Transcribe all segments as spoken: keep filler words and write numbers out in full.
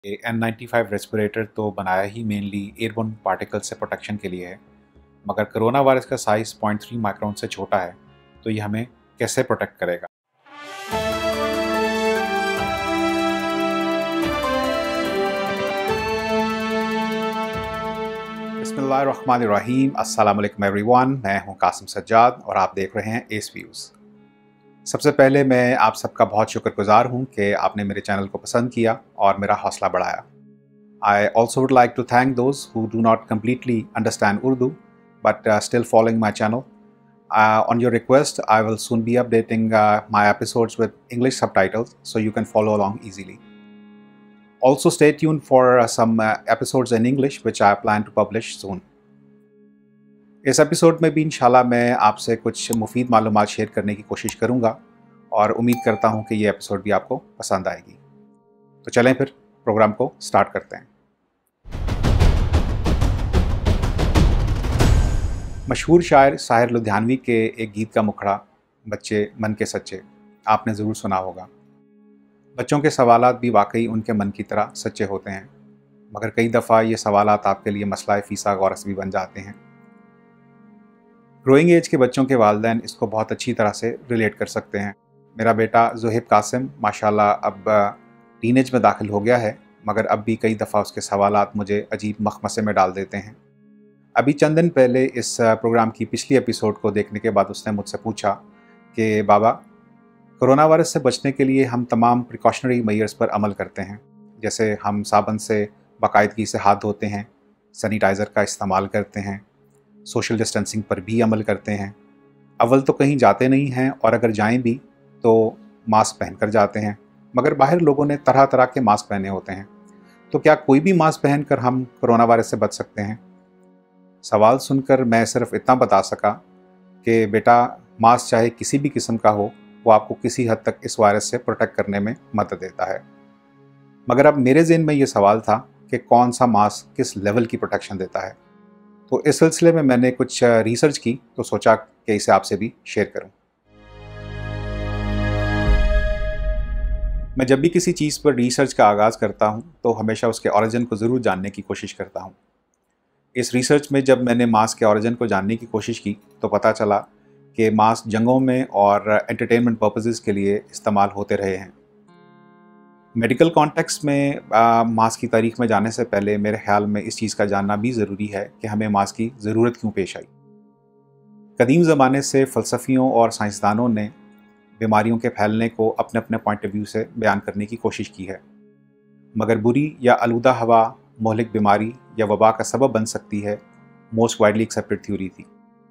N ninety five respirator तो बनाया ही मेनली एयरबोर्न पार्टिकल से प्रोटेक्शन के लिए है, मगर कोरोना वायरस का साइज़ पॉइंट थ्री माइक्रोन से छोटा है, तो ये हमें कैसे प्रोटेक्ट करेगा? बिस्मिल्लाहिर्रहमानिर्रहीम, अस्सलाम वालेकुम एवरीवन। मैं हूं कासिम सज्जाद और आप देख रहे हैं एस व्यूज़। सबसे पहले मैं आप सबका बहुत शुक्रगुजार हूं कि आपने मेरे चैनल को पसंद किया और मेरा हौसला बढ़ाया। I also would like to thank those who do not completely understand Urdu but uh, still following my channel. Uh, on your request, I will soon be updating uh, my episodes with English subtitles so you can follow along easily. Also stay tuned for uh, some uh, episodes in English which I plan to publish soon. इस episode में भी इंशाल्लाह मैं आपसे कुछ मुफीद मालूमात share करने की कोशिश करूँगा और उम्मीद करता हूँ कि ये एपिसोड भी आपको पसंद आएगी। तो चलें फिर प्रोग्राम को स्टार्ट करते हैं। मशहूर शायर साहिर लुधियानवी के एक गीत का मुखड़ा बच्चे मन के सच्चे आपने ज़रूर सुना होगा। बच्चों के सवालात भी वाकई उनके मन की तरह सच्चे होते हैं, मगर कई दफ़ा ये सवालात आपके लिए मसला फ़ीसा गौरस भी बन जाते हैं। ग्रोइंग एज के बच्चों के वालिदैन इसको बहुत अच्छी तरह से रिलेट कर सकते हैं। मेरा बेटा ज़ुहैब कासिम माशाल्लाह अब टीनेज में दाखिल हो गया है, मगर अब भी कई दफ़ा उसके सवालात मुझे अजीब मखमसे में डाल देते हैं। अभी चंद दिन पहले इस प्रोग्राम की पिछली एपिसोड को देखने के बाद उसने मुझसे पूछा कि बाबा, कोरोना वायरस से बचने के लिए हम तमाम प्रिकॉशनरी मेजर्स पर अमल करते हैं, जैसे हम साबुन से बाकायदगी से हाथ धोते हैं, सैनिटाइज़र का इस्तेमाल करते हैं, सोशल डिस्टेंसिंग पर भी अमल करते हैं। अव्वल तो कहीं जाते नहीं हैं और अगर जाएं भी तो मास्क पहन कर जाते हैं, मगर बाहर लोगों ने तरह तरह के मास्क पहने होते हैं। तो क्या कोई भी मास्क पहनकर हम कोरोना वायरस से बच सकते हैं? सवाल सुनकर मैं सिर्फ इतना बता सका कि बेटा, मास्क चाहे किसी भी किस्म का हो, वो आपको किसी हद तक इस वायरस से प्रोटेक्ट करने में मदद देता है। मगर अब मेरे ज़हन में ये सवाल था कि कौन सा मास्क किस लेवल की प्रोटेक्शन देता है। तो इस सिलसिले में मैंने कुछ रिसर्च की तो सोचा कि इसे आपसे भी शेयर करूं। मैं जब भी किसी चीज़ पर रिसर्च का आगाज़ करता हूं तो हमेशा उसके ओरिजिन को ज़रूर जानने की कोशिश करता हूं। इस रिसर्च में जब मैंने मास्क के ओरिजिन को जानने की कोशिश की तो पता चला कि मास्क जंगों में और एंटरटेनमेंट पर्पसेस के लिए इस्तेमाल होते रहे हैं। मेडिकल कॉन्टेक्स्ट में आ, मास्क की तारीख में जाने से पहले मेरे ख्याल में इस चीज़ का जानना भी ज़रूरी है कि हमें मास्क की ज़रूरत क्यों पेश आई। कदीम ज़माने से फ़लसफ़ियों और साइंसदानों ने बीमारियों के फैलने को अपने अपने पॉइंट ऑफ व्यू से बयान करने की कोशिश की है, मगर बुरी या आलूदा हवा मोहलिक बीमारी या वबा का सबब बन सकती है मोस्ट वाइडली एक्सेप्टेड थ्योरी थी।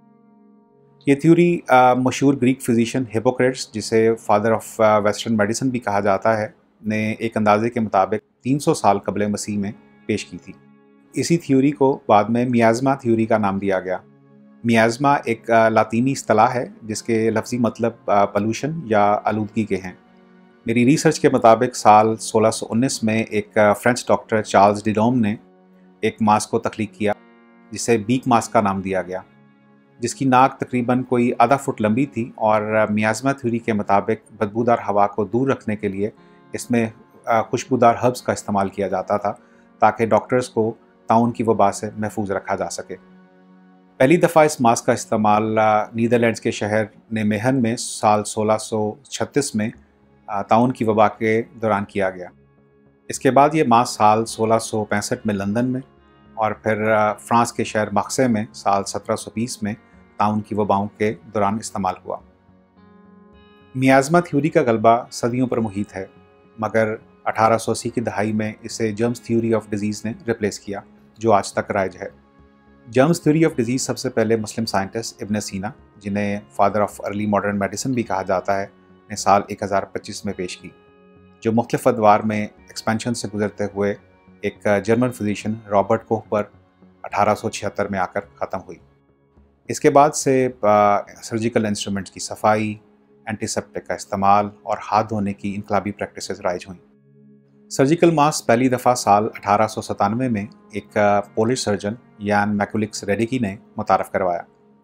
ये थ्योरी मशहूर ग्रीक फिजिशियन हिपोक्रेट्स, जिसे फादर ऑफ वेस्टर्न मेडिसिन भी कहा जाता है, ने एक अंदाजे के मुताबिक तीन सौ साल कबले मसीह में पेश की थी। इसी थ्योरी को बाद में मियाज़मा थ्योरी का नाम दिया गया। मियाज़मा एक लातीनी इस्तिलाह है जिसके लफ्ज़ी मतलब पॉल्यूशन या आलूदगी के हैं। मेरी रिसर्च के मुताबिक साल सोलह सौ उन्नीस में एक फ्रेंच डॉक्टर चार्ल्स डिडोम ने एक मास्क को तख्लीक किया जिसे बीक मास्क का नाम दिया गया, जिसकी नाक तकरीबन कोई आधा फुट लंबी थी और मियाज़मा थ्योरी के मुताबिक बदबूदार हवा को दूर रखने के लिए इसमें खुशबूदार हर्ब्स का इस्तेमाल किया जाता था ताकि डॉक्टर्स को ताउन की वबा से महफूज रखा जा सके। पहली दफ़ा इस मास्क का इस्तेमाल नीदरलैंड्स के शहर निमेहन में साल सोलह सौ छत्तीस में ताउन की वबा के दौरान किया गया। इसके बाद ये मास्क साल सोलह सौ पैंसठ में लंदन में और फिर फ्रांस के शहर मक्से में साल सत्रह सौ बीस में ताउन की वबाओं के दौरान इस्तेमाल हुआ। मियाज़मा थ्योरी का गलबा सदियों पर मुहित है, मगर अठारह सौ अस्सी की दहाई में इसे जर्म्स थ्योरी ऑफ डिजीज़ ने रिप्लेस किया, जो आज तक राइज है। जर्म्स थ्योरी ऑफ डिजीज़ सबसे पहले मुस्लिम साइंटिस्ट इब्न सीना, जिन्हें father of early modern medicine भी कहा जाता है, ने साल एक हज़ार पच्चीस में पेश की, जो मुख्तलिफ अदवार में एक्सपेंशन से गुजरते हुए एक जर्मन फिजिशियन रॉबर्ट कोह पर अठारह सौ छिहत्तर में आकर ख़त्म हुई। इसके बाद से सर्जिकल इंस्ट्रूमेंट्स की सफाई, एंटीसेप्टिक का इस्तेमाल और हाथ धोने की इनकलाबी प्रैक्टिसेस राइज हुई। सर्जिकल मास्क पहली दफ़ा साल अठारह सौ सतानवे में एक पोलिश सर्जन यान मैकुलिक्स रेडिकी ने मुतारफ़ करवाया,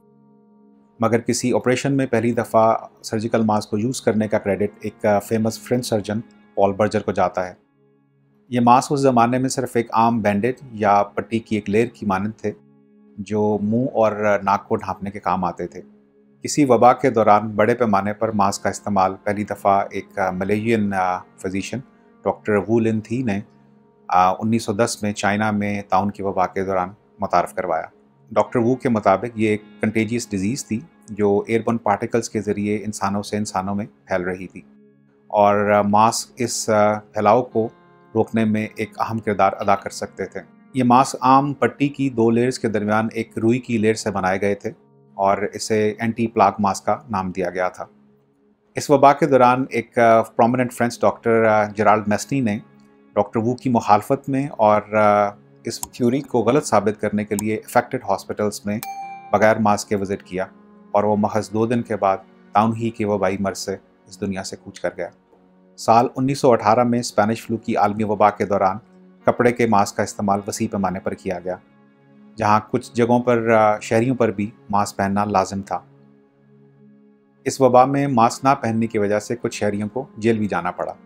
मगर किसी ऑपरेशन में पहली दफ़ा सर्जिकल मास्क को यूज़ करने का क्रेडिट एक famous French surgeon Paul Berger को जाता है। ये मास्क उस ज़माने में सिर्फ एक आम बैंडेज या पट्टी की एक लेयर की मानद थे, जो मुंह और नाक को ढांपने के काम आते थे। किसी वबा के दौरान बड़े पैमाने पर मास्क का इस्तेमाल पहली दफ़ा एक Malaysian physician doctor Wu Lien Teh ने उन्नीस सौ दस में चाइना में ताउन की वबा के दौरान मुतारफ़ करवाया। डॉक्टर वू के मुताबिक ये एक कंटेजियस डिजीज़ थी जो एयरबोर्न पार्टिकल्स के ज़रिए इंसानों से इंसानों में फैल रही थी, और मास्क इस फैलाव को रोकने में एक अहम किरदार अदा कर सकते थे। ये मास्क आम पट्टी की दो लेयर्स के दरमियान एक रुई की लेयर से बनाए गए थे और इसे एंटी प्लाग मास्क का नाम दिया गया था। इस वबा के दौरान एक prominent French doctor Gerald Mesny ने डॉक्टर वू की मुखालफत में और इस थ्योरी को गलत साबित करने के लिए अफेक्टेड हॉस्पिटल्स में बगैर मास्क के विज़िट किया, और वो महज दो दिन के बाद ताउन ही के वबाई मर्ज से इस दुनिया से कूच कर गया। साल उन्नीस सौ अठारह में स्पेनिश फ्लू की आलमी वबा के दौरान कपड़े के मास्क का इस्तेमाल वसी पैमाने पर किया गया, जहाँ कुछ जगहों पर शहरियों पर भी मास्क पहनना लाजिम था। इस वबा में मास्क ना पहनने की वजह से कुछ शहरियों को जेल भी जाना पड़ा।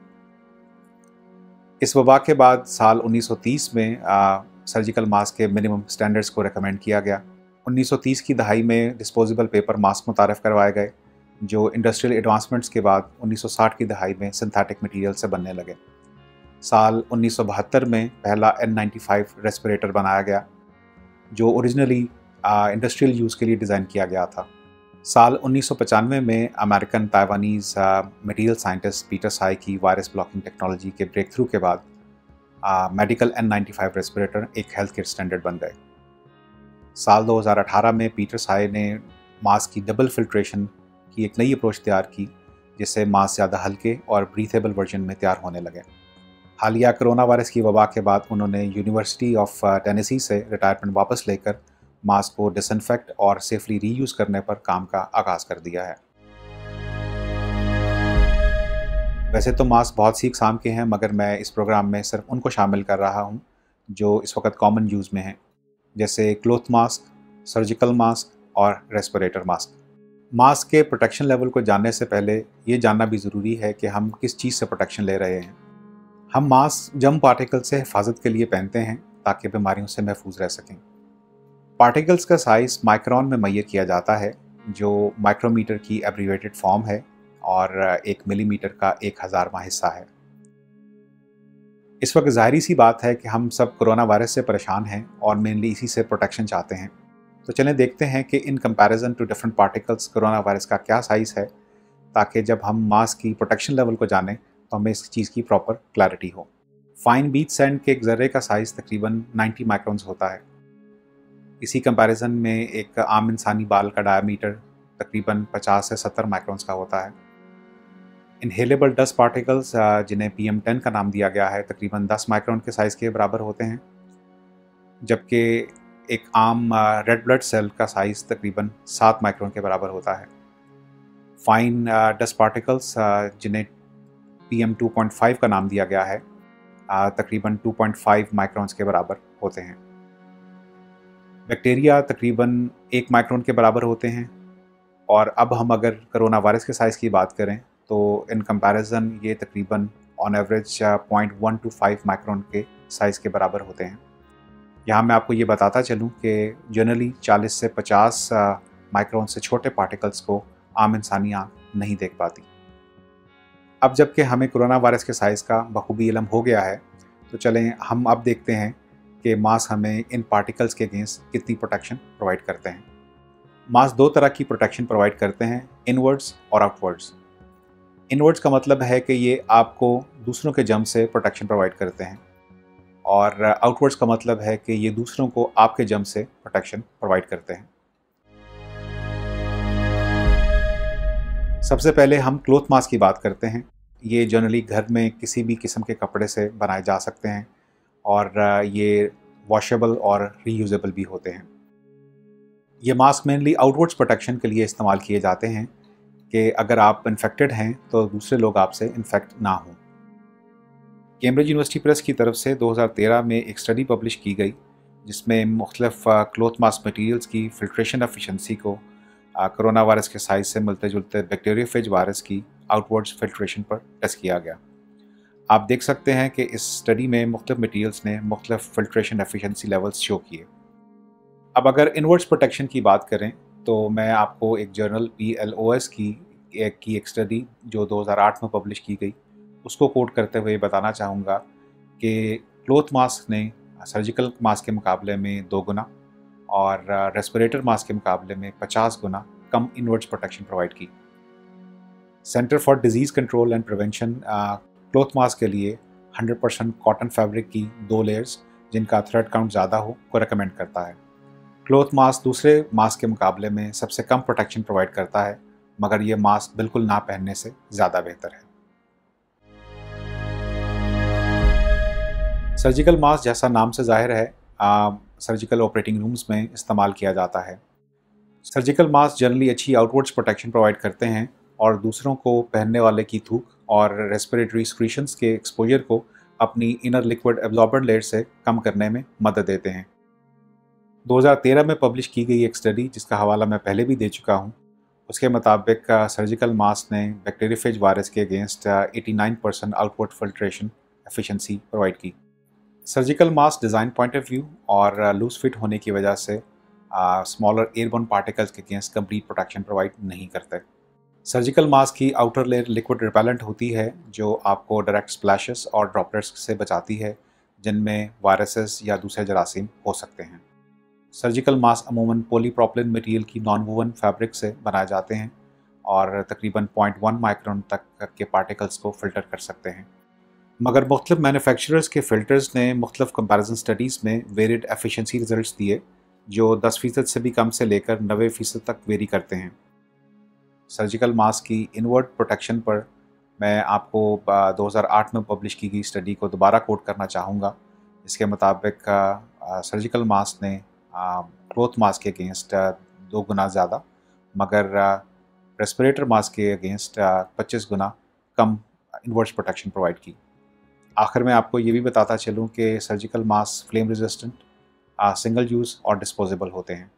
इस वबा के बाद साल उन्नीस सौ तीस में आ, सर्जिकल मास्क के मिनिमम स्टैंडर्ड्स को रेकमेंड किया गया। उन्नीस सौ तीस की दहाई में डिस्पोजेबल पेपर मास्क मुतारफ़ करवाए गए, जो इंडस्ट्रियल एडवांसमेंट्स के बाद उन्नीस सौ साठ की दहाई में सिंथेटिक मटेरियल से बनने लगे। साल उन्नीस सौ बहत्तर में पहला एन नाइन्टी फाइव रेस्पिरेटर बनाया गया, जो ओरिजिनली इंडस्ट्रियल यूज़ के लिए डिज़ाइन किया गया था। साल उन्नीस सौ पचानवे में American Taiwanese material scientist Peter Tsai की वायरस ब्लॉकिंग टेक्नोलॉजी के ब्रेक थ्रू के बाद medical N ninety five respirator एक हेल्थ केयर स्टैंडर्ड बन गए। साल दो हज़ार अठारह में पीटर साई ने मास्क की डबल फिल्ट्रेशन की एक नई अप्रोच तैयार की, जिससे मास्क ज़्यादा हल्के और ब्रीथेबल वर्जन में तैयार होने लगे। हालिया कोरोना वायरस की वबा के बाद उन्होंने यूनिवर्सिटी ऑफ टेनेसी से रिटायरमेंट वापस लेकर मास्क को डिसइंफेक्ट और सेफली रीयूज़ करने पर काम का आगाज़ कर दिया है। वैसे तो मास्क बहुत सी अक़साम के हैं, मगर मैं इस प्रोग्राम में सिर्फ उनको शामिल कर रहा हूँ जो इस वक्त कॉमन यूज़ में हैं, जैसे क्लॉथ मास्क, सर्जिकल मास्क और रेस्पिरेटर मास्क। मास्क के प्रोटेक्शन लेवल को जानने से पहले ये जानना भी ज़रूरी है कि हम किस चीज़ से प्रोटेक्शन ले रहे हैं। हम मास्क जर्म पार्टिकल से हिफाजत के लिए पहनते हैं ताकि बीमारियों से महफूज रह सकें। पार्टिकल्स का साइज़ माइक्रोन में मैयर किया जाता है, जो माइक्रोमीटर की एब्रीवेटेड फॉर्म है और एक मिलीमीटर का एक हज़ारवां हिस्सा है। इस वक्त ज़ाहिरी सी बात है कि हम सब कोरोना वायरस से परेशान हैं और मेनली इसी से प्रोटेक्शन चाहते हैं। तो चलें देखते हैं कि in comparison to different particles corona virus का क्या साइज़ है, ताकि जब हम मास्क की प्रोटेक्शन लेवल को जानें तो हमें इस चीज़ की प्रॉपर क्लैरिटी हो। फाइन बीच सैंड के एक ज़र्रे का साइज़ तकरीबन नब्बे माइक्रोन्स होता है। इसी कंपैरिजन में एक आम इंसानी बाल का डायमीटर तकरीबन पचास से सत्तर माइक्रोन्स का होता है। इनहेलेबल डस्ट पार्टिकल्स, जिन्हें पी एम टेन का नाम दिया गया है, तकरीबन दस माइक्रोन के साइज़ के बराबर होते हैं, जबकि एक आम रेड ब्लड सेल का साइज़ तकरीबन सात माइक्रोन के बराबर होता है। फाइन डस्ट पार्टिकल्स, जिन्हें P M two point five का नाम दिया गया है, तकरीबन दो पॉइंट पाँच माइक्रोन्स के बराबर होते हैं। बैक्टीरिया तकरीबन एक माइक्रोन के बराबर होते हैं, और अब हम अगर कोरोना वायरस के साइज़ की बात करें तो इन कंपैरिजन ये तकरीबन on average point one two five micron के साइज़ के बराबर होते हैं। यहाँ मैं आपको ये बताता चलूँ कि जनरली चालीस से पचास माइक्रोन से छोटे पार्टिकल्स को आम इंसानी आँख नहीं देख पाती। अब जबकि हमें कोरोना वायरस के साइज़ का बखूबी इल्म हो गया है, तो चलें हम अब देखते हैं कि मास्क हमें इन पार्टिकल्स के अगेंस्ट कितनी प्रोटेक्शन प्रोवाइड करते हैं। मास्क दो तरह की प्रोटेक्शन प्रोवाइड करते हैं, इनवर्ड्स और आउटवर्ड्स। इनवर्ड्स का मतलब है कि ये आपको दूसरों के जर्म से प्रोटेक्शन प्रोवाइड करते हैं, और आउटवर्ड्स का मतलब है कि ये दूसरों को आपके जर्म से प्रोटेक्शन प्रोवाइड करते हैं। सबसे पहले हम क्लॉथ मास्क की बात करते हैं। ये जनरली घर में किसी भी किस्म के कपड़े से बनाए जा सकते हैं, और ये वॉशेबल और रीयूजेबल भी होते हैं। ये मास्क मेनली आउटवर्ड्स प्रोटेक्शन के लिए इस्तेमाल किए जाते हैं कि अगर आप इन्फेक्टेड हैं तो दूसरे लोग आपसे इन्फेक्ट ना हों। कैम्ब्रिज यूनिवर्सिटी प्रेस की तरफ से दो हज़ार तेरह में एक स्टडी पब्लिश की गई, जिसमें मुख्तलिफ क्लॉथ मास्क मटीरियल्स की फिल्ट्रेशन एफिशिएंसी को कोरोना वायरस के साइज़ से मिलते जुलते बैक्टीरियोफेज वायरस की आउटवर्ड्स फिल्ट्रेशन पर टेस्ट किया गया। आप देख सकते हैं कि इस स्टडी में मुख्तलिफ मटीरियल्स ने मुख्तलिफ फिल्ट्रेशन एफिशिएंसी लेवल्स शो किए। अब अगर इनवर्स प्रोटेक्शन की बात करें तो मैं आपको एक journal P L O S की एक की एक स्टडी जो दो हज़ार आठ में पब्लिश की गई उसको कोट करते हुए बताना चाहूँगा कि क्लॉथ मास्क ने सर्जिकल मास्क के मुकाबले में दो गुना और रेस्पिरेटर मास्क के मुकाबले में पचास गुना कम इनवर्स प्रोटेक्शन प्रोवाइड की। Center for Disease Control and Prevention cloth mask के लिए हंड्रेड परसेंट कॉटन फैब्रिक की दो लेयर्स जिनका थ्रेड काउंट ज़्यादा हो को रेकमेंड करता है। क्लॉथ मास्क दूसरे मास्क के मुकाबले में सबसे कम प्रोटेक्शन प्रोवाइड करता है, मगर ये मास्क बिल्कुल ना पहनने से ज़्यादा बेहतर है। सर्जिकल मास्क जैसा नाम से जाहिर है सर्जिकल ऑपरेटिंग रूम्स में इस्तेमाल किया जाता है। सर्जिकल मास्क जनरली अच्छी आउटवर्ड्स प्रोटेक्शन प्रोवाइड करते हैं और दूसरों को पहनने वाले की थूक और रेस्पिरेटरी सिक्रीशंस के एक्सपोजर को अपनी इनर लिक्विड एब्जॉर्बेंट लेयर से कम करने में मदद देते हैं। दो हज़ार तेरह में पब्लिश की गई एक स्टडी जिसका हवाला मैं पहले भी दे चुका हूँ, उसके मुताबिक सर्जिकल मास्क ने बैक्टीरियोफेज वायरस के अगेंस्ट नवासी percent outward filtration efficiency provide की। Surgical mask design point of view और लूज फिट होने की वजह से स्मॉलर एयरबोर्न पार्टिकल्स के अगेंस्ट कंप्लीट प्रोटेक्शन प्रोवाइड नहीं करते। सर्जिकल मास्क की आउटर लेयर लिक्विड रिपेलेंट होती है जो आपको डायरेक्ट स्प्लैशेस और ड्रॉपलेट्स से बचाती है जिनमें वायरसेस या दूसरे जरासीम हो सकते हैं। सर्जिकल मास्क अमूमन पॉलीप्रोपिलीन मटेरियल की नॉन वूवन फैब्रिक से बनाए जाते हैं और तकरीबन पॉइंट वन माइक्रोन तक के पार्टिकल्स को फ़िल्टर कर सकते हैं, मगर मुख्तलिफ मैन्युफैक्चरर्स के फ़िल्टर्स ने मुख्तलिफ कंपैरिजन स्टडीज़ में वेरिड एफिशिएंसी रिजल्ट्स दिए जो दस फ़ीसद से भी कम से लेकर नब्बे फ़ीसद तक वेरी करते हैं। सर्जिकल मास्क की इनवर्ट प्रोटेक्शन पर मैं आपको दो हज़ार आठ में पब्लिश की गई स्टडी को दोबारा कोट करना चाहूँगा। इसके मुताबिक सर्जिकल मास्क ने क्लॉथ मास्क के अगेंस्ट दो गुना ज़्यादा मगर रेस्पिरेटर मास्क के अगेंस्ट पच्चीस गुना कम इनवर्स प्रोटेक्शन प्रोवाइड की। आखिर में आपको ये भी बताता चलूँ कि surgical mask flame resistant, single use और डिस्पोजेबल होते हैं।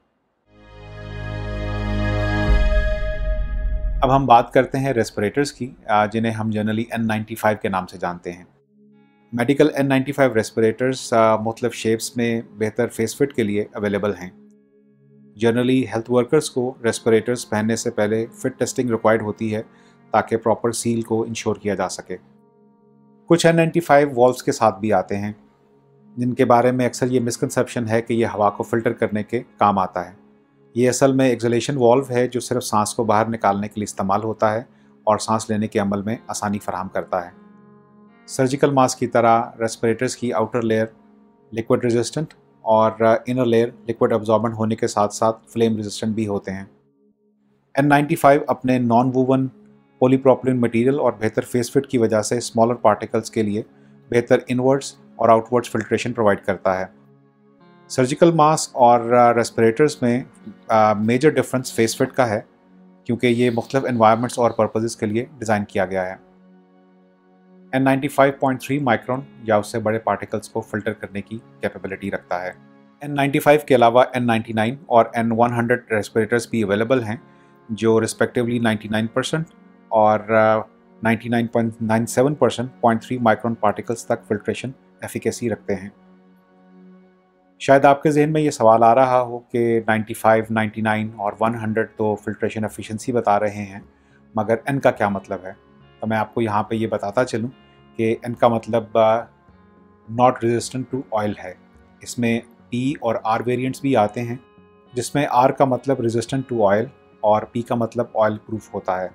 अब हम बात करते हैं रेस्पिरेटर्स की जिन्हें हम जनरली एन नाइंटी फाइव के नाम से जानते हैं। Medical N ninety five respirators मुख्तलिफ शेप्स में बेहतर फेस फिट के लिए अवेलेबल हैं। जनरली हेल्थ वर्कर्स को रेस्पिरेटर्स पहनने से पहले फिट टेस्टिंग रिक्वायर्ड होती है ताकि प्रॉपर सील को इंश्योर किया जा सके। कुछ एन नाइंटी फाइव वॉल्व्स के साथ भी आते हैं जिनके बारे में अक्सर ये मिसकंसेप्शन है कि यह हवा को फ़िल्टर करने के काम आता है। ये असल में एक्सलेशन वॉल्व है जो सिर्फ सांस को बाहर निकालने के लिए इस्तेमाल होता है और सांस लेने के अमल में आसानी फराहम करता है। सर्जिकल मास्क की तरह रेस्पिरेटर्स की आउटर लेयर लिक्विड रेजिस्टेंट और इनर लेयर लिक्विड एब्जॉर्बेंट होने के साथ साथ फ्लेम रेजिस्टेंट भी होते हैं। एन नाइंटी फाइव अपने नॉन वूवन पॉलीप्रोपिलीन मटेरियल और बेहतर फेस फिट की वजह से स्मॉलर पार्टिकल्स के लिए बेहतर इनवर्ड्स और आउटवर्ड्स फिल्ट्रेशन प्रोवाइड करता है। सर्जिकल मास्क और रेस्पिरेटर्स में मेजर डिफरेंस फेस फिट का है क्योंकि ये मुख्तलिफ एनवायरनमेंट्स और पर्पसेस के लिए डिज़ाइन किया गया है। N ninety five point three micron या उससे बड़े पार्टिकल्स को फ़िल्टर करने की कैपेबिलिटी रखता है। एन नाइंटी फाइव के अलावा एन नाइंटी नाइन और एन वन हंड्रेड रेस्पिरेटर्स भी अवेलेबल हैं जो रिस्पेक्टिवली नाइंटी नाइन परसेंट और ninety nine point nine seven percent point three micron particles तक फिल्ट्रेशन एफिकेसी रखते हैं। शायद आपके जहन में ये सवाल आ रहा हो कि नाइंटी फाइव, नाइंटी नाइन और हंड्रेड तो फिल्ट्रेशन एफिशिएंसी बता रहे हैं, मगर एन का क्या मतलब है? तो मैं आपको यहाँ पे ये बताता चलूँ कि एन का मतलब नॉट रेजिस्टेंट टू ऑयल है। इसमें पी और आर वेरिएंट्स भी आते हैं जिसमें आर का मतलब रेजिस्टेंट टू ऑयल और पी का मतलब ऑयल प्रूफ होता है।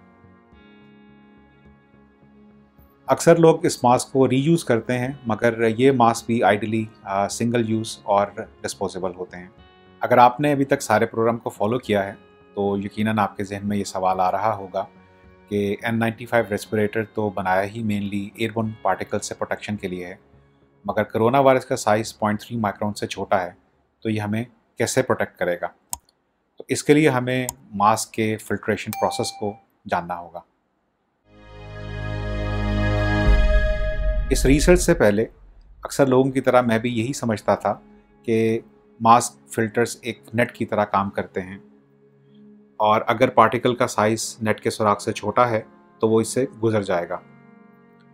अक्सर लोग इस मास्क को रीयूज़ करते हैं मगर ये मास्क भी आइडियली सिंगल यूज़ और डिस्पोजेबल होते हैं। अगर आपने अभी तक सारे प्रोग्राम को फॉलो किया है तो यकीनन आपके जहन में ये सवाल आ रहा होगा कि एन नाइंटी फाइव रेस्पिरेटर तो बनाया ही मेनली एयरबोर्न पार्टिकल से प्रोटेक्शन के लिए है, मगर कोरोना वायरस का साइज़ पॉइंट थ्री माइक्रोन से छोटा है तो ये हमें कैसे प्रोटेक्ट करेगा? तो इसके लिए हमें मास्क के फिल्ट्रेशन प्रोसेस को जानना होगा। इस रिसर्च से पहले अक्सर लोगों की तरह मैं भी यही समझता था कि मास्क फिल्टर्स एक नेट की तरह काम करते हैं और अगर पार्टिकल का साइज़ नेट के सुराख से छोटा है तो वो इससे गुजर जाएगा।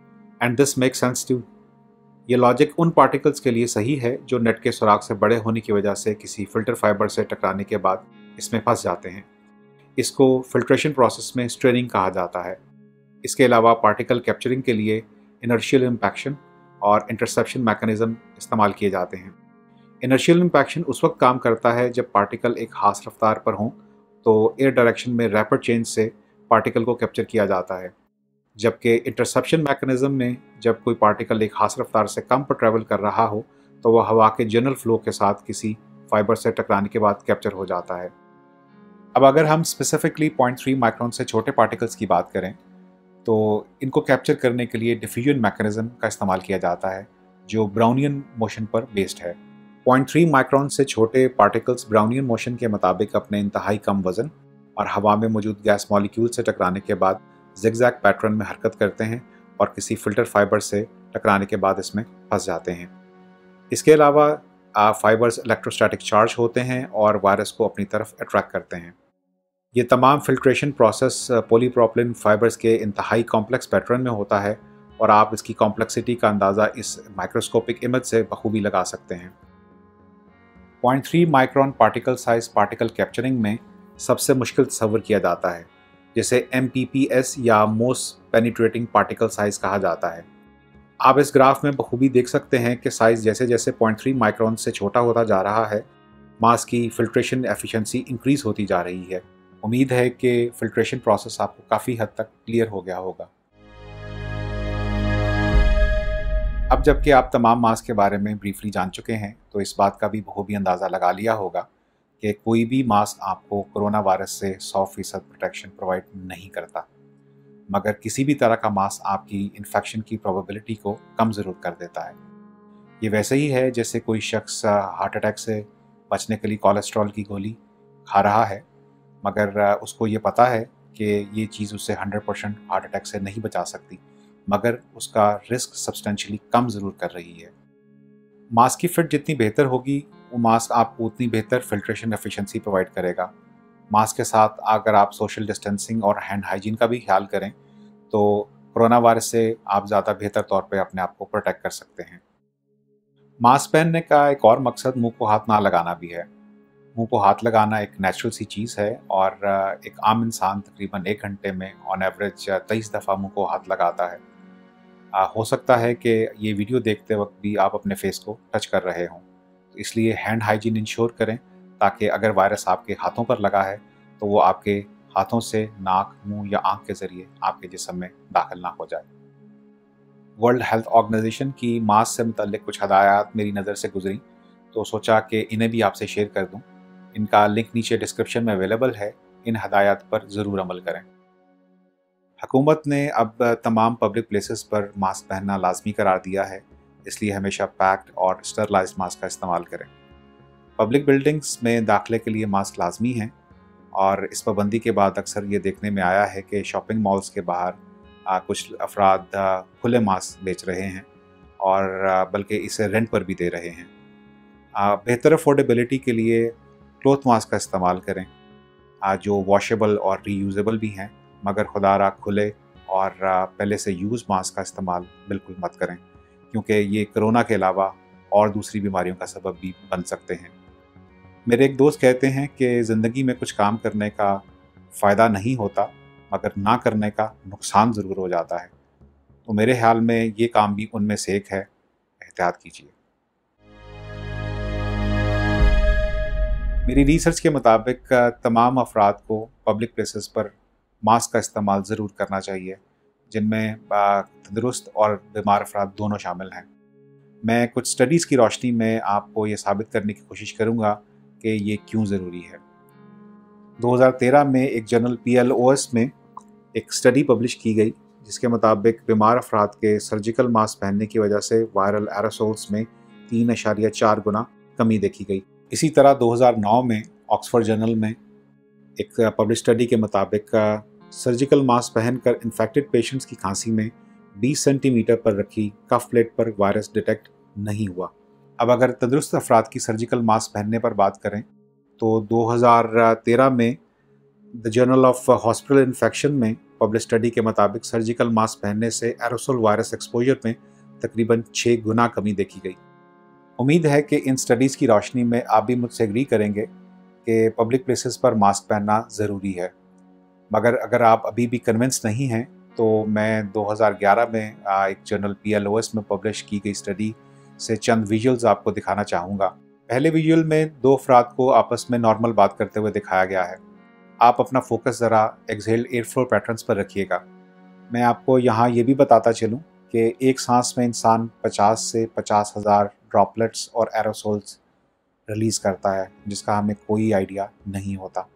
And this make sense too. ये लॉजिक उन पार्टिकल्स के लिए सही है जो नेट के सुराग से बड़े होने की वजह से किसी फिल्टर फाइबर से टकराने के बाद इसमें फंस जाते हैं। इसको फिल्ट्रेशन प्रोसेस में स्ट्रेनिंग कहा जाता है। इसके अलावा पार्टिकल कैप्चरिंग के लिए इनर्शियल इम्पैक्शन और इंटरसेप्शन मैकेनिज्म इस्तेमाल किए जाते हैं। इनर्शियल इम्पैक्शन उस वक्त काम करता है जब पार्टिकल एक खास रफ्तार पर हों तो एयर डायरेक्शन में रैपिड चेंज से पार्टिकल को कैप्चर किया जाता है, जबकि इंटरसेप्शन मैकेनिज्म में जब कोई पार्टिकल एक खास रफ्तार से कम पर ट्रैवल कर रहा हो तो वह हवा के जनरल फ्लो के साथ किसी फाइबर से टकराने के बाद कैप्चर हो जाता है। अब अगर हम स्पेसिफिकली पॉइंट थ्री माइक्रोन से छोटे पार्टिकल्स की बात करें तो इनको कैप्चर करने के लिए डिफ्यूजन मैकेनिज्म का इस्तेमाल किया जाता है जो ब्राउनियन मोशन पर बेस्ड है। पॉइंट थ्री माइक्रोन से छोटे पार्टिकल्स ब्राउनियन मोशन के मुताबिक अपने इंतहाई कम वजन और हवा में मौजूद गैस मॉलिक्यूल से टकराने के बाद जिगजैग पैटर्न में हरकत करते हैं और किसी फिल्टर फाइबर से टकराने के बाद इसमें फंस जाते हैं। इसके अलावा फाइबर्स इलेक्ट्रोस्टैटिक चार्ज होते हैं और वायरस को अपनी तरफ अट्रैक्ट करते हैं। ये तमाम फिल्ट्रेशन प्रोसेस पॉलीप्रोपिलीन फाइबर्स के इंतहाई कॉम्प्लेक्स पैटर्न में होता है और आप इसकी कॉम्प्लेक्सिटी का अंदाज़ा इस माइक्रोस्कोपिक इमेज से बखूबी लगा सकते हैं। Point three micron particle size particle capturing में सबसे मुश्किल तस्वर किया जाता है, जिसे एम पी पी एस या मोस्ट पेनिट्रेटिंग पार्टिकल साइज कहा जाता है। आप इस ग्राफ में बखूबी देख सकते हैं कि साइज जैसे जैसे पॉइंट थ्री माइक्रोन से छोटा होता जा रहा है, मास की फिल्ट्रेशन एफिशिएंसी इंक्रीज होती जा रही है। उम्मीद है कि फिल्ट्रेशन प्रोसेस आपको काफ़ी हद तक क्लियर हो गया होगा। अब जबकि आप तमाम मास के बारे में ब्रीफली जान चुके हैं तो इस बात का भी बखूबी अंदाज़ा लगा लिया होगा कि कोई भी मास्क आपको कोरोना वायरस से सौ फीसद प्रोटेक्शन प्रोवाइड नहीं करता, मगर किसी भी तरह का मास्क आपकी इन्फेक्शन की प्रोबेबिलिटी को कम ज़रूर कर देता है। ये वैसे ही है जैसे कोई शख्स हार्ट अटैक से बचने के लिए कोलेस्ट्रॉल की गोली खा रहा है, मगर उसको ये पता है कि ये चीज़ उससे हंड्रेड परसेंट हार्ट अटैक से नहीं बचा सकती, मगर उसका रिस्क सब्सटेंशियली कम ज़रूर कर रही है। मास्क की फिट जितनी बेहतर होगी वो मास्क आपको उतनी बेहतर फिल्ट्रेशन एफिशिएंसी प्रोवाइड करेगा। मास्क के साथ अगर आप सोशल डिस्टेंसिंग और हैंड हाइजीन का भी ख्याल करें तो कोरोना वायरस से आप ज़्यादा बेहतर तौर पे अपने आप को प्रोटेक्ट कर सकते हैं। मास्क पहनने का एक और मकसद मुंह को हाथ ना लगाना भी है। मुंह को हाथ लगाना एक नेचुरल सी चीज़ है और एक आम इंसान तकरीबन एक घंटे में ऑन एवरेज तेईस दफ़ा मुंह को हाथ लगाता है। आ, हो सकता है कि ये वीडियो देखते वक्त भी आप अपने फेस को टच कर रहे हों, तो इसलिए हैंड हाइजीन इंश्योर करें ताकि अगर वायरस आपके हाथों पर लगा है तो वो आपके हाथों से नाक, मुंह या आँख के ज़रिए आपके जिस्म में दाखिल ना हो जाए। वर्ल्ड हेल्थ ऑर्गेनाइजेशन की मास्क से मुतल्लिक कुछ हदायत मेरी नज़र से गुजरी तो सोचा कि इन्हें भी आपसे शेयर कर दूँ। इनका लिंक नीचे डिस्क्रिप्शन में अवेलेबल है, इन हदायत पर ज़रूर अमल करें। हुकूमत ने अब तमाम पब्लिक प्लेसेस पर मास्क पहनना लाजमी करार दिया है, इसलिए हमेशा पैक्ड और स्टरलाइज्ड मास्क का इस्तेमाल करें। पब्लिक बिल्डिंग्स में दाखिले के लिए मास्क लाजमी हैं और इस पाबंदी के बाद अक्सर ये देखने में आया है कि शॉपिंग मॉल्स के बाहर आ, कुछ अफराद खुले मास्क बेच रहे हैं और आ, बल्कि इसे रेंट पर भी दे रहे हैं। आ, बेहतर अफोर्डेबिलिटी के लिए क्लॉथ मास्क का इस्तेमाल करें आ, जो वॉशेबल और रीयूजेबल भी हैं, मगर खुदारा खुले और पहले से यूज़ मास्क का इस्तेमाल बिल्कुल मत करें क्योंकि ये कोरोना के अलावा और दूसरी बीमारियों का सबब भी बन सकते हैं। मेरे एक दोस्त कहते हैं कि ज़िंदगी में कुछ काम करने का फ़ायदा नहीं होता, मगर ना करने का नुकसान ज़रूर हो जाता है। तो मेरे ख्याल में ये काम भी उनमें से एक है, एहतियात कीजिए। मेरी रिसर्च के मुताबिक तमाम अफराद को पब्लिक प्लेसेस पर मास्क का इस्तेमाल ज़रूर करना चाहिए, जिनमें तंदुरुस्त और बीमार अफराद दोनों शामिल हैं। मैं कुछ स्टडीज़ की रोशनी में आपको ये साबित करने की कोशिश करूँगा कि ये क्यों ज़रूरी है। दो हज़ार तेरह में एक journal P L O S में एक स्टडी पब्लिश की गई जिसके मुताबिक बीमार अफराद के सर्जिकल मास्क पहनने की वजह से वायरल एरोसोल्स में तीन अशारिया चार गुना कमी देखी गई। इसी तरह दो हज़ार नौ में ऑक्सफोर्ड जर्नल में एक पब्लिश स्टडी के मुताबिक सर्जिकल मास्क पहनकर इन्फेक्टेड पेशेंट्स की खांसी में बीस सेंटीमीटर पर रखी कफ प्लेट पर वायरस डिटेक्ट नहीं हुआ। अब अगर तंदुरुस्त अफराद की सर्जिकल मास्क पहनने पर बात करें तो दो हज़ार तेरह में the Journal of Hospital Infection में पब्लिश स्टडी के मुताबिक सर्जिकल मास्क पहनने से एरोसोल वायरस एक्सपोजर में तकरीबन छः गुना कमी देखी गई। उम्मीद है कि इन स्टडीज़ की रोशनी में आप भी मुझसे एग्री करेंगे कि पब्लिक प्लेसेस पर मास्क पहनना ज़रूरी है। मगर अगर आप अभी भी कन्विंस नहीं हैं तो मैं दो हज़ार ग्यारह में एक journal P L O S में पब्लिश की गई स्टडी से चंद विजुअल्स आपको दिखाना चाहूँगा। पहले विजुअल में दो अफराद को आपस में नॉर्मल बात करते हुए दिखाया गया है। आप अपना फोकस ज़रा एक्सहेल एयर फ्लो पैटर्न्स पर रखिएगा। मैं आपको यहाँ ये भी बताता चलूँ कि एक सांस में इंसान पचास से पचास हज़ार ड्रॉपलेट्स और एरोसोल्स रिलीज़ करता है, जिसका हमें कोई आइडिया नहीं होता।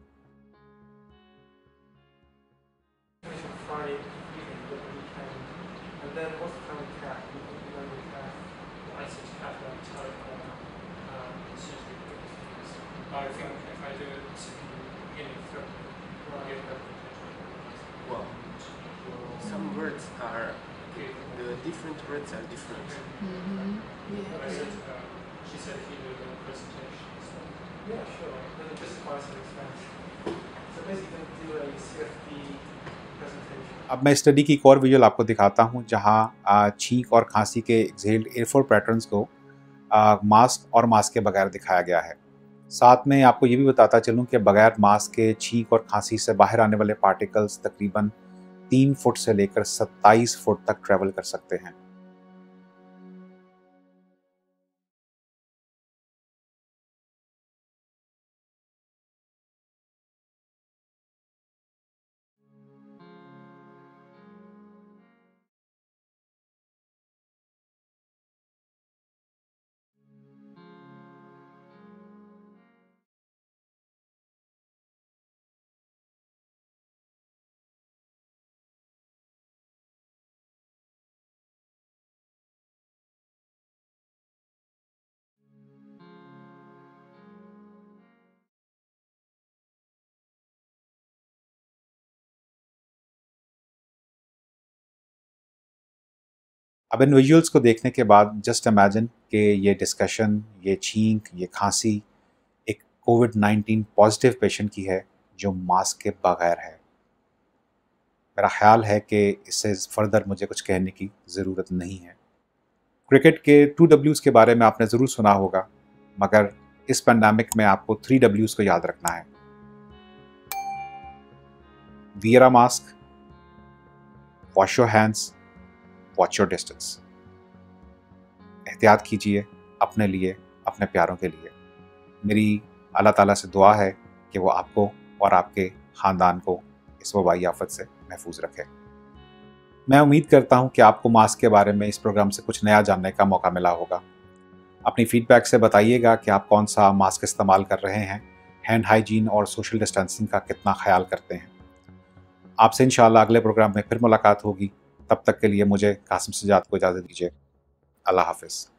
Well, some words are, the different words are different. Mm-hmm. But I Yeah. said, uh, she said he did a presentation, so. Yeah, sure. Then it justifies some expense. So basically, do a C F P presentation. अब मैं study की एक और visual आपको दिखाता हूँ जहाँ आ, छींक और खांसी के एक्सहेल्ड एयरफ्लो पैटर्न्स को आ, मास्क और मास्क के बगैर दिखाया गया है। साथ में आपको ये भी बताता चलूँ कि बगैर मास्क के छींक और खांसी से बाहर आने वाले पार्टिकल्स तकरीबन तीन फुट से लेकर सत्ताईस फुट तक ट्रैवल कर सकते हैं। अब इन विजुअल्स को देखने के बाद जस्ट इमेजिन कि ये डिस्कशन, ये छींक, ये खांसी एक कोविड नाइन्टीन पॉजिटिव पेशेंट की है जो मास्क के बगैर है। मेरा ख्याल है कि इससे फर्दर मुझे कुछ कहने की ज़रूरत नहीं है। क्रिकेट के टू डब्ल्यूज़ के बारे में आपने ज़रूर सुना होगा, मगर इस पैंडेमिक में आपको थ्री डब्ल्यूज़ को याद रखना है। Wear a mask, wash your hands, watch your distance. एहतियात कीजिए अपने लिए, अपने प्यारों के लिए। मेरी अल्लाह ताला से दुआ है कि वो आपको और आपके ख़ानदान को इस वबाई आफत से महफूज रखे। मैं उम्मीद करता हूँ कि आपको मास्क के बारे में इस प्रोग्राम से कुछ नया जानने का मौका मिला होगा। अपनी फीडबैक से बताइएगा कि आप कौन सा मास्क इस्तेमाल कर रहे हैं, हैंड हाइजीन और सोशल डिस्टेंसिंग का कितना ख्याल करते हैं। आपसे इंशाअल्लाह अगले प्रोग्राम में फिर मुलाकात होगी। तब तक के लिए मुझे कासिम सजाद को इजाज़त दीजिए। अल्लाह हाफ़िज़।